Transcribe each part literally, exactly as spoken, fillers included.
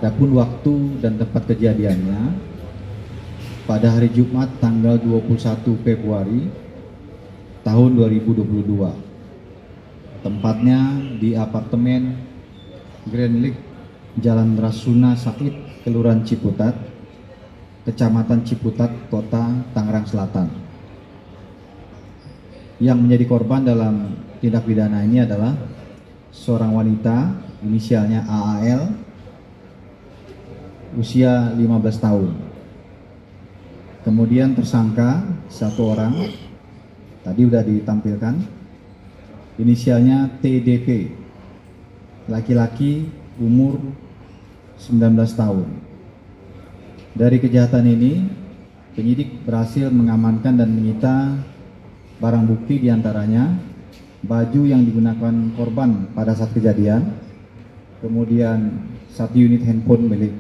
Adapun waktu dan tempat kejadiannya pada hari Jumat tanggal dua puluh satu Februari tahun dua ribu dua puluh dua. Tempatnya di apartemen Grand Lake Jalan Rasuna Said, Kelurahan Ciputat, Kecamatan Ciputat, Kota Tangerang Selatan. Yang menjadi korban dalam tindak pidana ini adalah seorang wanita inisialnya A A L, usia lima belas tahun. Kemudian tersangka satu orang, tadi sudah ditampilkan, inisialnya T D P, laki-laki, umur sembilan belas tahun. Dari kejahatan ini, penyidik berhasil mengamankan dan menyita barang bukti, diantaranya baju yang digunakan korban pada saat kejadian, kemudian satu unit handphone milik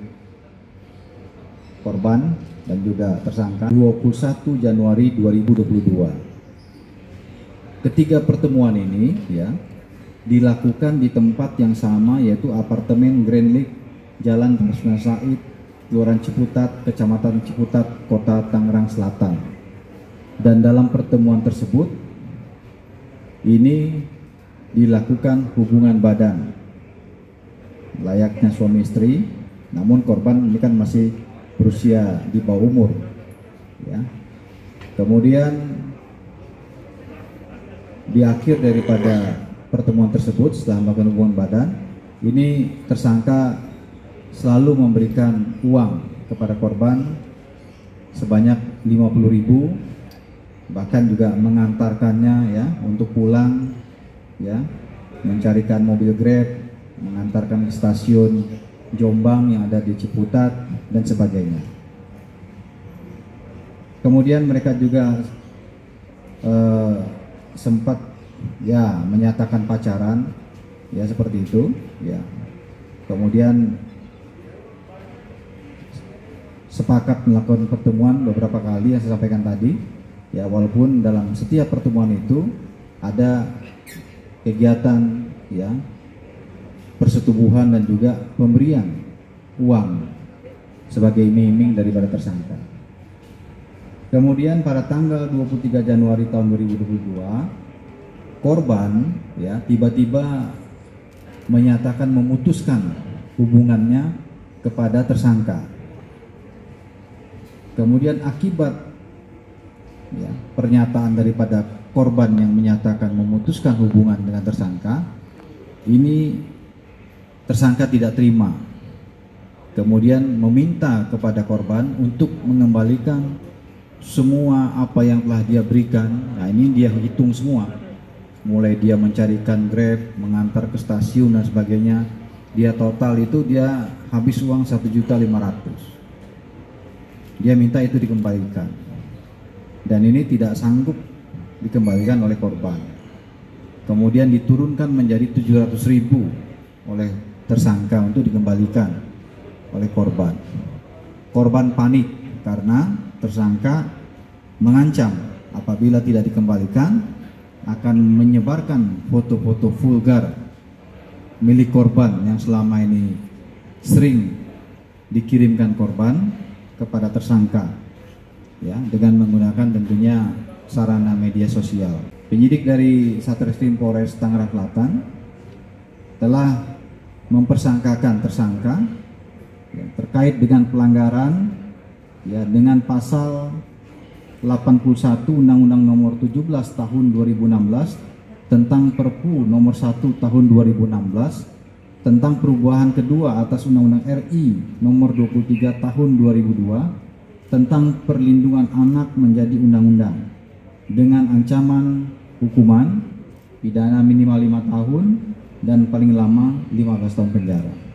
korban dan juga tersangka. Dua puluh satu Januari dua ribu dua puluh dua. Ketiga pertemuan ini ya dilakukan di tempat yang sama, yaitu apartemen Grand Lake Jalan Rasuna Said, Kelurahan Ciputat, Kecamatan Ciputat, Kota Tangerang Selatan. Dan dalam pertemuan tersebut ini dilakukan hubungan badan layaknya suami istri, namun korban ini kan masih berusia di bawah umur ya. Kemudian di akhir daripada pertemuan tersebut, setelah melakukan hubungan badan, ini tersangka selalu memberikan uang kepada korban sebanyak lima puluh ribu, bahkan juga mengantarkannya ya untuk pulang ya, mencarikan mobil Grab, mengantarkan ke stasiun Jombang yang ada di Ciputat dan sebagainya. Kemudian mereka juga eh, sempat ya menyatakan pacaran ya, seperti itu ya. Kemudian sepakat melakukan pertemuan beberapa kali yang saya sampaikan tadi ya, walaupun dalam setiap pertemuan itu ada kegiatan ya persetubuhan dan juga pemberian uang sebagai iming-iming daripada tersangka. Kemudian pada tanggal dua puluh tiga Januari tahun dua ribu dua puluh dua, korban ya tiba-tiba menyatakan memutuskan hubungannya kepada tersangka. Kemudian akibat ya, pernyataan daripada korban yang menyatakan memutuskan hubungan dengan tersangka, ini tersangka tidak terima, kemudian meminta kepada korban untuk mengembalikan semua apa yang telah dia berikan. Nah, ini dia hitung semua, mulai dia mencarikan Grab, mengantar ke stasiun dan sebagainya. Dia total itu dia habis uang satu juta lima ratus. Dia minta itu dikembalikan, dan ini tidak sanggup dikembalikan oleh korban. Kemudian diturunkan menjadi tujuh ratus ribu oleh tersangka untuk dikembalikan oleh korban. Korban panik karena tersangka mengancam apabila tidak dikembalikan akan menyebarkan foto-foto vulgar milik korban yang selama ini sering dikirimkan korban kepada tersangka ya, dengan menggunakan tentunya sarana media sosial. Penyidik dari Satreskrim Polres Tangerang Selatan telah mempersangkakan tersangka ya, terkait dengan pelanggaran ya dengan pasal delapan puluh satu Undang-Undang Nomor tujuh belas Tahun dua ribu enam belas tentang Perpu Nomor satu Tahun dua ribu enam belas tentang perubahan kedua atas Undang-Undang R I Nomor dua puluh tiga Tahun dua ribu dua tentang perlindungan anak menjadi undang-undang dengan ancaman hukuman pidana minimal lima tahun dan paling lama lima belas tahun penjara.